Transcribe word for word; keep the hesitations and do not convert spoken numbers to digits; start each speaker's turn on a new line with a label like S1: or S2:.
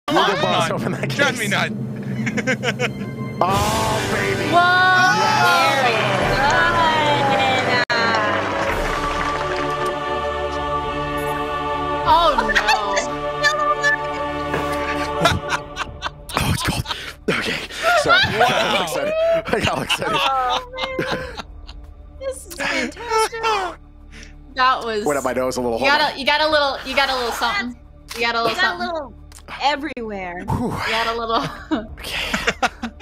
S1: Come
S2: You're
S1: on,
S2: the
S1: come
S2: boss,
S1: on.
S2: open that
S1: Trust
S2: case.
S1: me, Nut.
S2: Oh, baby.
S3: Whoa!
S4: Very good.
S3: Oh no!
S2: Oh, it's cold. Okay. Sorry. I got all excited. I got all excited.
S4: Oh, man. This is fantastic.
S3: That was.
S2: Went up my nose a little.
S3: You
S2: Hold
S3: got
S2: on.
S3: a, you got a little, you got a little something. You got a little
S4: You got a
S3: something.
S4: little everywhere.
S2: Whew.
S3: You got a little.
S2: Okay.